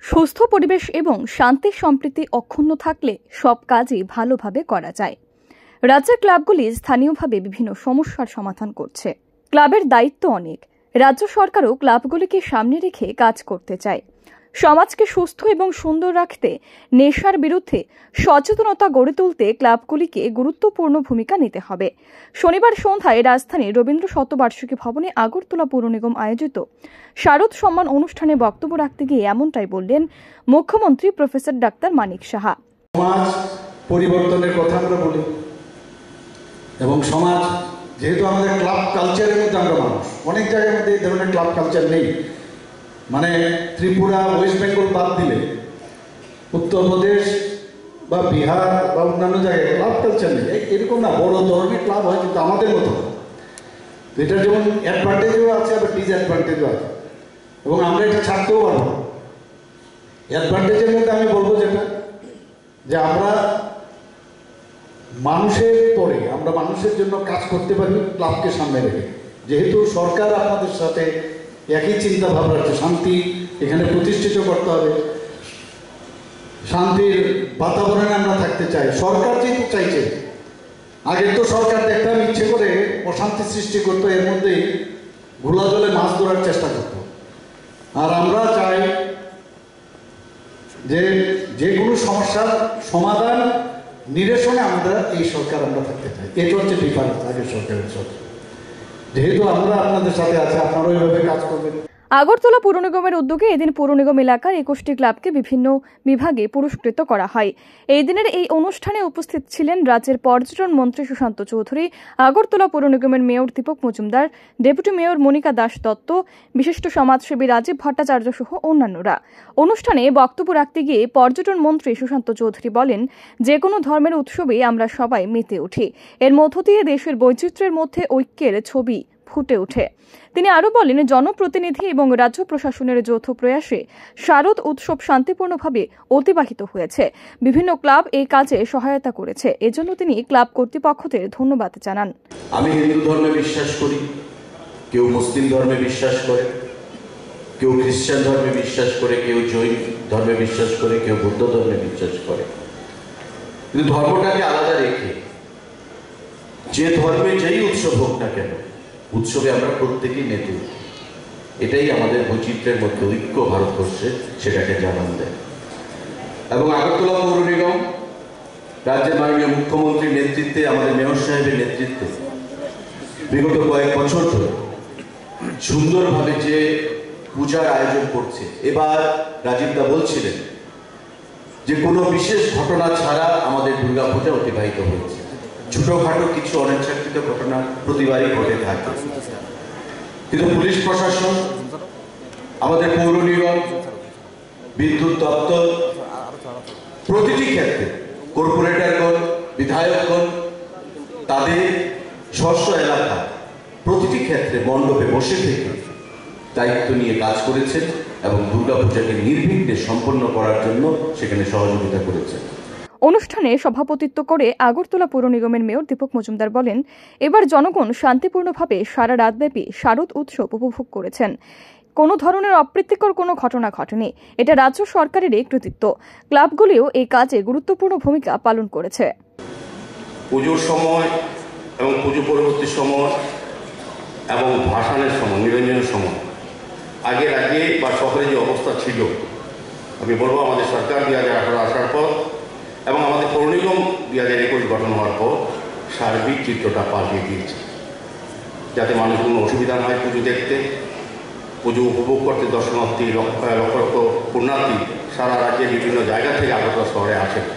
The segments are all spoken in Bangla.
সুস্থ পরিবেশ এবং শান্তি সম্প্রীতি অক্ষুণ্ণ থাকলে সব কাজই ভালোভাবে করা যায়। রাজ্যের ক্লাবগুলি স্থানীয়ভাবে বিভিন্ন সমস্যার সমাধান করছে। ক্লাবের দায়িত্ব অনেক। রাজ্য সরকারও ক্লাবগুলিকে সামনে রেখে কাজ করতে চায়। সমাজকে সুস্থ এবং সুন্দর রাখতে নেশার বিরুদ্ধে সচেতনতা গড়ে তুলতে ক্লাবগুলিকে গুরুত্বপূর্ণ ভূমিকা নিতে হবে। শনিবার সন্ধ্যায় রাজধানীর রবীন্দ্র শতবার্ষিকী ভবনে আগরতলা পৌর নিগম আয়োজিত শারদ সম্মান অনুষ্ঠানে বক্তব্য রাখতে গিয়ে এমনটাই বললেন মুখ্যমন্ত্রী প্রফেসর ডাক্তার মানিক সাহা। সমাজ পরিবর্তনের কথা আমরা বলি এবং সমাজ যেহেতু আমাদের ক্লাব কালচারের মধ্যে আমরা মানুষ, অনেক জায়গার মধ্যে এই ধরনের ক্লাব কালচার নেই। মানে ত্রিপুরা, ওয়েস্ট বেঙ্গল বাদ দিলে উত্তরপ্রদেশ বা বিহার বা অন্যান্য জায়গায় ক্লাব কালচার নেই। এরকম না, বড় ধরনের ক্লাব হয় কিন্তু আমাদের মতো। এটার যেমন অ্যাডভান্টেজও আছে আবার ডিসঅ্যাডভান্টেজও আছে এবং আমরা এটা ছাড়তেও পারবো। অ্যাডভান্টেজের মধ্যে আমি বলবো যেটা, যে আমরা মানুষের পরে আমরা মানুষের জন্য কাজ করতে পারি ক্লাবকে সামনে রেখে। যেহেতু সরকার আপনাদের সাথে একই চিন্তা ভাবনা আছে, শান্তি এখানে প্রতিষ্ঠিত করতে হবে, শান্তির বাতাবরণে আমরা থাকতে চাই। সরকার যেহেতু চাইছে, আগে তো সরকার দেখতাম ইচ্ছে করে অশান্তি সৃষ্টি করতো, এর মধ্যেই ঘোলা জলে মাছ ধরার চেষ্টা করতো। আর আমরা চাই যে কোনো সমস্যার সমাধান নিরসনে আমরা এই সরকার আমরা থাকতে চাই। এটা হচ্ছে ডিফারেন্স আগের সরকারের সরকার। যেহেতু আমরা আপনাদের সাথে আছি, আপনারা ওইভাবে কাজ করবেন। আগরতলা পৌর নিগমের উদ্যোগে এদিন পৌর নিগম এলাকার 21টি ক্লাবকে বিভিন্ন বিভাগে পুরস্কৃত করা হয়। এই দিনের এই অনুষ্ঠানে উপস্থিত ছিলেন রাজ্যের পর্যটন মন্ত্রী সুশান্ত চৌধুরী, আগরতলা পৌর নিগমের mayor Dipak Majumdar, deputy mayor Monika Das Dutta, বিশিষ্ট সমাজসেবী রাজীব ভট্টাচার্য সহ অন্যান্যরা। অনুষ্ঠানে বক্তব্য রাখতে গিয়ে পর্যটন মন্ত্রী সুশান্ত চৌধুরী বলেন, যে কোনো ধর্মের উৎসবে আমরা সবাই মেতে উঠি। এর মধ্য দিয়ে দেশের বৈচিত্র্যের মধ্যে ঐক্যের ছবি ফুটে ওঠে। তিনি আরও বলেন, জনপ্রতিনিধি এবং রাজ্য প্রশাসনের যৌথ প্রয়াসে শারদ উৎসব শান্তিপূর্ণভাবে অতিবাহিত হয়েছে। বিভিন্ন ক্লাব এই কাজে সহায়তা করেছে। এজন্য তিনি ক্লাব কর্তৃপক্ষদের ধন্যবাদ জানান। আমি হিন্দু ধর্মে বিশ্বাস করি, কেউ মুসলিম ধর্মে বিশ্বাস করে, কেউ খ্রিস্টান ধর্মে বিশ্বাস করে, কেউ জৈন ধর্মে বিশ্বাস করে, কেউ বৌদ্ধ ধর্মে বিশ্বাস করে। কিন্তু ধর্মটাকে আলাদা রেখে যে ধর্মে যেই উৎসব হোক না কেন, উৎসবে আমরা প্রত্যেকেই মেতে উঠি। এটাই আমাদের বৈচিত্র্যের মধ্যে ঐক্য ভারতবর্ষে, সেটাকে জানান দেয়। এবং আগরতলা পৌর নিগম রাজ্যের মাননীয় মুখ্যমন্ত্রীর নেতৃত্বে, আমাদের মেয়র সাহেবের নেতৃত্বে বিগত কয়েক বছর ধরে সুন্দরভাবে যে পূজার আয়োজন করছে। এবার রাজীবদা বলছিলেন যে কোনো বিশেষ ঘটনা ছাড়া আমাদের দুর্গাপূজা অতিবাহিত হয়েছে। ছোটখাটো কিছু অনিচ্ছাকৃত ঘটনা প্রতিবারই ঘটে থাকে, কিন্তু পুলিশ প্রশাসন, আমাদের পৌর নিগম, বিদ্যুৎ দপ্তর প্রতিটি ক্ষেত্রে, কর্পোরেটরগণ, বিধায়কগণ তাদের স্ব এলাকা প্রতিটি ক্ষেত্রে মণ্ডপে বসে থেকে দায়িত্ব নিয়ে কাজ করেছেন এবং দুর্গাপূজাকে নির্বিঘ্নে সম্পন্ন করার জন্য সেখানে সহযোগিতা করেছেন। অনুষ্ঠানে সভাপতিত্ব করে আগরতলা পৌর নিগমের মেয়র দীপক মজুমদার বলেন, এবার জনগণ শান্তিপূর্ণভাবে সারা রাতব্যাপী শারদ উৎসব উপভোগ করেছেন। কোনো ধরনের অপ্রীতিকর কোনো ঘটনা ঘটেনি। এটা রাজ্য সরকারেরই কৃতিত্ব। ক্লাবগুলিও এই কাজে গুরুত্বপূর্ণ ভূমিকা পালন করেছে। পুজোর সময় এবং পুজো পরবর্তী সময় এবং ভাসানের সময়, নিরঞ্জনের সময় আগে রাজ্যে বা শহরে যে অবস্থা ছিল, আমি বলবো আমাদের সরকার 2018 আসার পর এবং আমাদের পৌর নিগম 2021 গঠন হওয়ার পর সার্বিক চিত্রটা পাল্টে দিয়েছে, যাতে মানুষ কোনো অসুবিধা না হয় পুজো দেখতে, পুজো উপভোগ করতে। দর্শনার্থী লক্ষ লক্ষ পুণ্যার্থী সারা রাজ্যের বিভিন্ন জায়গা থেকে আগরতলা শহরে আসেন।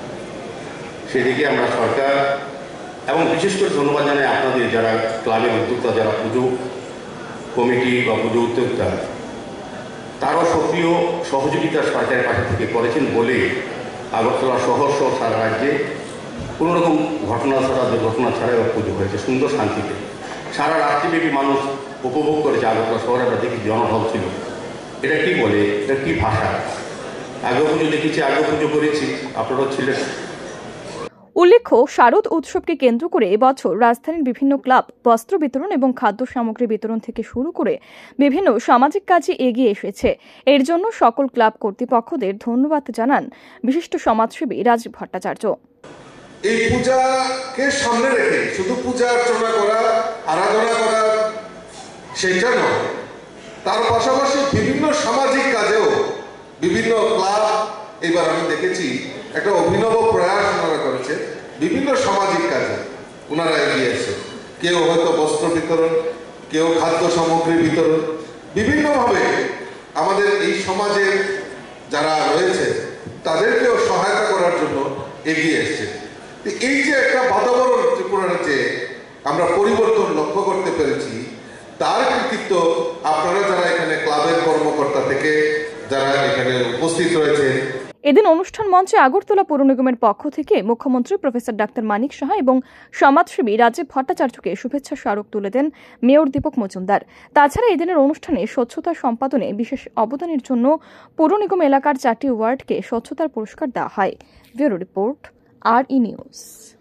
সেদিকে আমরা সরকার এবং বিশেষ করে ধন্যবাদ জানাই আপনাদের যারা ক্লাবের উদ্যোক্তা, যারা পুজো কমিটি বা পুজো উদ্যোক্তা, তারাও সক্রিয় সহযোগিতা সরকারের পাশে থেকে করেছেন বলে আগরতলা শহর সহ সারা রাজ্যে কোনোরকম ঘটনা ছাড়া, দুর্ঘটনা ছাড়াই পুজো হয়েছে সুন্দর শান্তিতে। সারা রাত্রিব্যাপী মানুষ উপভোগ করেছে আগরতলা শহরে। আমরা দেখি জনঢল ছিল। এটা কি বলে, এটা কি ভাষা? আগে পুজো দেখেছি, আগে পুজো করেছি, আপনারাও ছিলেন। উল্লেখ্য, শারদ উৎসবকে কেন্দ্র করে এবছর রাজধানীর বিভিন্ন ক্লাব বস্ত্র বিতরণ এবং খাদ্য সামগ্রী বিতরণ থেকে শুরু করে বিভিন্ন সামাজিক কাজে এগিয়ে এসেছে। এর জন্য সকল ক্লাব কর্তৃপক্ষদের ধন্যবাদ জানান বিশিষ্ট সমাজসেবী রাজীব ভট্টাচার্য। এই পূজাকে সামনে রেখে শুধু পূজা অর্চনা করা, আরাধনা করা সেটা নয়, তার পাশাপাশি বিভিন্ন সামাজিক কাজেও বিভিন্ন ক্লাব, এবার আমি দেখেছি একটা অভিনব প্রয়াস ওনারা করেছে। বিভিন্ন সামাজিক কাজে ওনারা এগিয়ে এসে, কেউ হয়তো বস্ত্র বিতরণ, কেউ খাদ্য সামগ্রী বিতরণ, বিভিন্নভাবে আমাদের এই সমাজে যারা রয়েছে তাদেরকেও সহায়তা করার জন্য এগিয়ে এসছে। এই যে একটা বাতাবরণ ত্রিপুরার যে আমরা পরিবর্তন লক্ষ্য করতে পেরেছি, তার কৃতিত্ব আপনারা যারা এখানে ক্লাবের কর্মকর্তা থেকে যারা এখানে উপস্থিত রয়েছে। এদিন অনুষ্ঠান মঞ্চে আগরতলা পৌর নিগমের পক্ষ থেকে মুখ্যমন্ত্রী প্রফেসর ডাক্তার মানিক সাহা এবং সমাজসেবী রাজীব ভট্টাচার্যকে শুভেচ্ছা স্মারক তুলে দেন মেয়র দীপক মজুমদার। তাছাড়া এদিনের অনুষ্ঠানে স্বচ্ছতা সম্পাদনে বিশেষ অবদানের জন্য পৌর নিগম এলাকার 4টি ওয়ার্ডকে স্বচ্ছতার পুরস্কার দেওয়া হয়। Bureau report, RE news.